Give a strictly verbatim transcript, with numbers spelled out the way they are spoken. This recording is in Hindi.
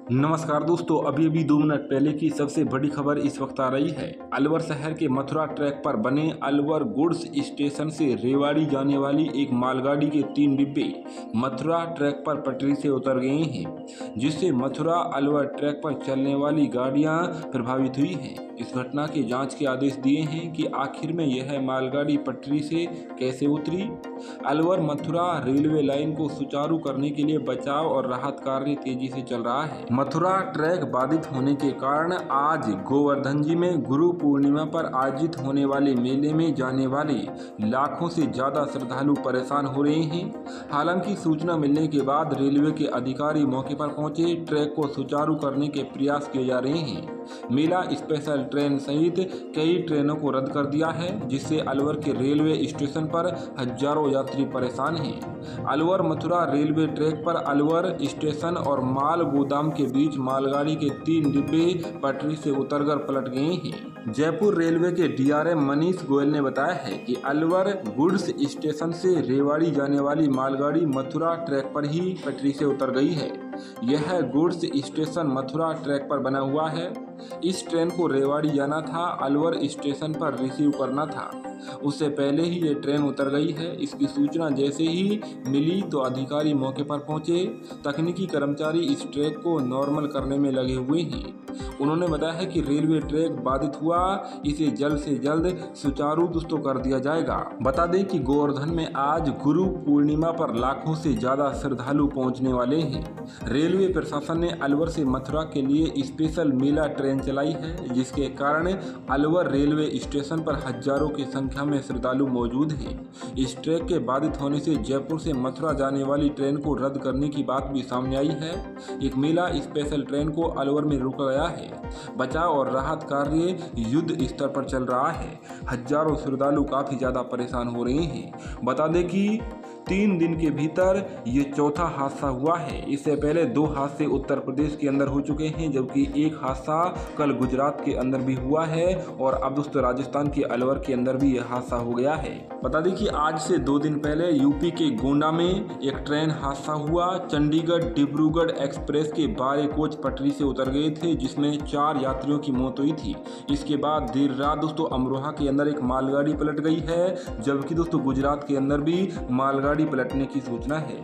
नमस्कार दोस्तों, अभी अभी दो मिनट पहले की सबसे बड़ी खबर इस वक्त आ रही है। अलवर शहर के मथुरा ट्रैक पर बने अलवर गुड्स स्टेशन से रेवाड़ी जाने वाली एक मालगाड़ी के तीन डिब्बे मथुरा ट्रैक पर पटरी से उतर गए हैं, जिससे मथुरा अलवर ट्रैक पर चलने वाली गाड़ियां प्रभावित हुई हैं। इस घटना के जांच के आदेश दिए हैं कि आखिर में यह मालगाड़ी पटरी से कैसे उतरी। अलवर मथुरा रेलवे लाइन को सुचारू करने के लिए बचाव और राहत कार्य तेजी से चल रहा है। मथुरा ट्रैक बाधित होने के कारण आज गोवर्धन जी में गुरु पूर्णिमा पर आयोजित होने वाले मेले में जाने वाले लाखों से ज्यादा श्रद्धालु परेशान हो रहे हैं। हालांकि सूचना मिलने के बाद रेलवे के अधिकारी मौके पर पहुंचे ट्रैक को सुचारू करने के प्रयास किए जा रहे हैं। मेला स्पेशल ट्रेन सहित कई ट्रेनों को रद्द कर दिया है, जिससे अलवर के रेलवे स्टेशन पर हजारों यात्री परेशान हैं। अलवर मथुरा रेलवे ट्रैक पर अलवर स्टेशन और माल गोदाम के बीच मालगाड़ी के तीन डिब्बे पटरी से उतरकर पलट गए हैं। जयपुर रेलवे के डीआरएम मनीष गोयल ने बताया है कि अलवर गुड्स स्टेशन से रेवाड़ी जाने वाली मालगाड़ी मथुरा ट्रैक पर ही पटरी से उतर गई है। यह गुड्स स्टेशन मथुरा ट्रैक पर बना हुआ है। इस ट्रेन को रेवाड़ी जाना था, अलवर स्टेशन पर रिसीव करना था। उससे पहले ही ये ट्रेन उतर गई है। इसकी सूचना जैसे ही मिली तो अधिकारी मौके पर पहुंचे। तकनीकी कर्मचारी इस ट्रैक को नॉर्मल करने में लगे हुए हैं। उन्होंने बताया है कि रेलवे ट्रैक बाधित हुआ, इसे जल्द से जल्द सुचारू दुरुस्त कर दिया जाएगा। बता दें कि गोवर्धन में आज गुरु पूर्णिमा पर लाखों से ज्यादा श्रद्धालु पहुंचने वाले हैं। रेलवे प्रशासन ने अलवर से मथुरा के लिए स्पेशल मेला ट्रेन चलाई है, जिसके कारण अलवर रेलवे स्टेशन पर हजारों की संख्या में श्रद्धालु मौजूद हैं। इस ट्रैक के बाधित होने से जयपुर से मथुरा जाने वाली ट्रेन को रद्द करने की बात भी सामने आई है। एक मेला स्पेशल ट्रेन को अलवर में रोका गया है। बचाव और राहत कार्य युद्ध स्तर पर चल रहा है। हजारों श्रद्धालु काफी ज्यादा परेशान हो रहे हैं। बता दें कि तीन दिन के भीतर ये चौथा हादसा हुआ है। इससे पहले दो हादसे उत्तर प्रदेश के अंदर हो चुके हैं, जबकि एक हादसा कल गुजरात के अंदर भी हुआ है और अब दोस्तों राजस्थान के अलवर के अंदर भी यह हादसा हो गया है। बता दें कि आज से दो दिन पहले यूपी के गोंडा में एक ट्रेन हादसा हुआ। चंडीगढ़ डिब्रूगढ़ एक्सप्रेस के बारह कोच पटरी से उतर गए थे, जिसमें चार यात्रियों की मौत हुई थी। इसके बाद देर रात दोस्तों अमरोहा के अंदर एक मालगाड़ी पलट गई है, जबकि दोस्तों गुजरात के अंदर भी मालगाड़ी पलटने की सूचना है।